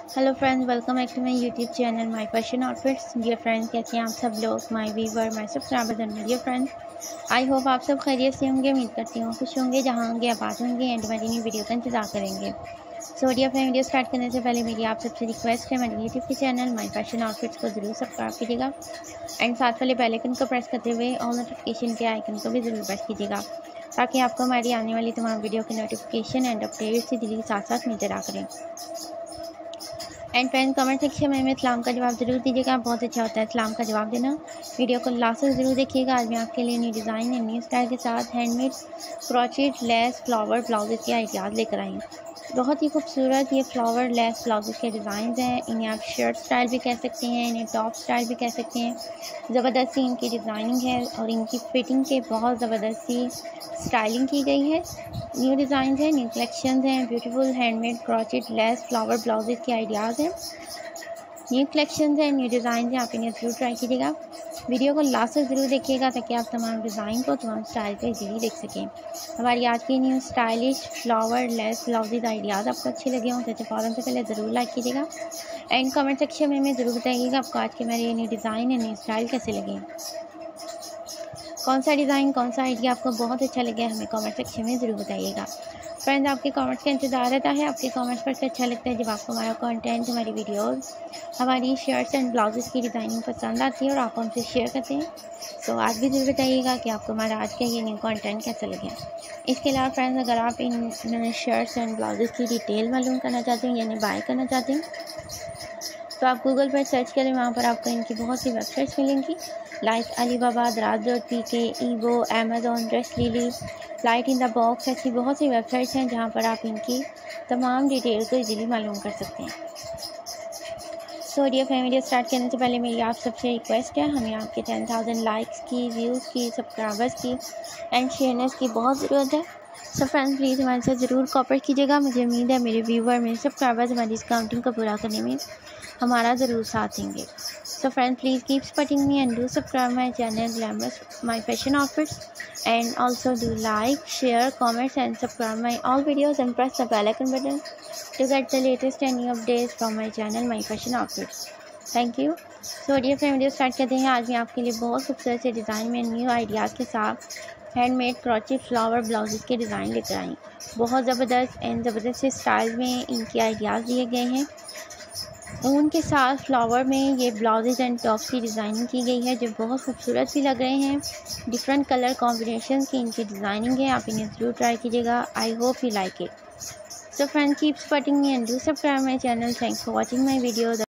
Hello friends, welcome back to my YouTube channel my fashion outfits. Dear friends, कैसे हैं आप सब लोग? My viewer, my subscribers and dear friends, I hope आप सब खैरियत से होंगे। उम्मीद करती हूँ खुश होंगे, जहाँ होंगे आबाद होंगे एंड मेरी न्यू वीडियो का इंतजार करेंगे। So dear friend, video start करने से पहले मेरी आप सबसे रिक्वेस्ट है, मेरे यूट्यूब के चैनल माय फैशन आउटफिट्स को जरूर सब्सक्राइब कीजिएगा एंड साथ वाले बेल आइकन को प्रेस करते हुए ऑल नोटिफिकेशन के आइकन को भी ज़रूर प्रेस कीजिएगा, ताकि आपको हमारी आने वाली तमाम वीडियो की नोटिफिकेशन एंड अपडेट से दिल्ली साथ साथ मिलते रहा करें। एंड फ्रेंड, कमेंट सेक्शन में इस्लाम का जवाब ज़रूर दीजिएगा, बहुत अच्छा होता है इस्लाम का जवाब देना। वीडियो को लास्ट तक ज़रूर देखिएगा। आज मैं आपके लिए new design and new style के साथ handmade crochet lace flower blouse के आइडियाज़ लेकर आई हूँ। बहुत ही खूबसूरत ये फ्लावर लेस ब्लाउज के डिज़ाइन हैं। इन्हें आप शर्ट स्टाइल भी कह सकते हैं, इन्हें टॉप स्टाइल भी कह सकते हैं। ज़बरदस्त सी इनकी डिज़ाइनिंग है और इनकी फिटिंग के बहुत ज़बरदस्त सी स्टाइलिंग की गई है। न्यू डिज़ाइन हैं, न्यू कलेक्शन हैं, beautiful handmade crochet lace flower blouse के आइडियाज़ हैं, न्यू कलेक्शन हैं, न्यू डिज़ाइन हैं। आप इन्हें ज़रूर ट्राई कीजिएगा। वीडियो को लास्ट तक ज़रूर देखिएगा, ताकि आप तमाम डिज़ाइन को तमाम स्टाइल को इजीली देख सकें। हमारी आज की new stylish flower lace blouses ideas आपको अच्छे लगे हों तो फ़ौरन से पहले ज़रूर लाइक कीजिएगा एंड कमेंट सेक्शन में हमें ज़रूर बताइएगा आपको आज के मेरे new design and new style कैसे लगे। कौन सा डिज़ाइन, कौन सा आइडिया आपको बहुत अच्छा लगा, हमें कमेंट सेक्शन में ज़रूर बताइएगा। फ्रेंड्स, आपके कमेंट्स का इंतज़ार रहता है। आपके कमेंट्स पर अच्छा लगता है जब आपको हमारा कंटेंट, हमारी वीडियोस, हमारी शर्ट्स एंड ब्लाउजेस की डिज़ाइनिंग पसंद आती है और आप हमसे शेयर करते हैं। तो आज भी ज़रूर बताइएगा कि आपको हमारा आज का ये न्यू कंटेंट कैसा लगे। इसके अलावा फ्रेंड्स, अगर आप इन शर्ट्स एंड ब्लाउजेस की डिटेल मालूम करना चाहते हैं यानी बाय करना चाहते हैं तो आप गूगल पर सर्च करें, वहाँ पर आपको इनकी बहुत सी वेबसाइट्स मिलेंगी, like Alibaba, Daraz pk, eBay, Amazon, dress lily, flight in the box. ऐसी बहुत सी वेबसाइट्स हैं जहाँ पर आप इनकी तमाम डिटेल को इजीली मालूम कर सकते हैं। सो डियर फैमिली, स्टार्ट करने से पहले मेरी आप सबसे रिक्वेस्ट है, हमें आपके 10,000 लाइक्स की, व्यूज़ की, सब्सक्राइबर्स की एंड शेयरनेस की बहुत ज़रूरत है। सो फ्रेंड्स, प्लीज़ हमारे साथ ज़रूर कोऑपरेट कीजिएगा। मुझे उम्मीद है मेरे व्यूवर, मेरे सब्सक्राइबर्स हमारी इस काउंटिंग को पूरा करने में हमारा ज़रूर साथ देंगे। So friends, please keep supporting me and do subscribe my channel glamorous my fashion outfits and also do like, share, comments and subscribe my all videos and press the bell icon button to get the latest and new updates from my channel my fashion outfits. Thank you. So dear friend, video start करते हैं। आज मैं आपके लिए बहुत खूबसूरत से design में न्यू आइडियाज़ के साथ हैंडमेड क्रोचेट फ्लावर ब्लाउजेस के डिज़ाइन लेकर आई। बहुत ज़बरदस्त से स्टाइल में इनके आइडियाज़ दिए गए हैं। ऊन के साथ फ्लावर में ये ब्लाउजेज एंड टॉप्स की डिज़ाइनिंग की गई है, जो बहुत खूबसूरत भी लग रहे हैं। डिफरेंट कलर कॉम्बिनेशन की इनकी डिज़ाइनिंग है। आप इन्हें ज़रूर ट्राई कीजिएगा। I hope you like it. So friends, keep supporting me and do subscribe my channel. Thanks for watching my video.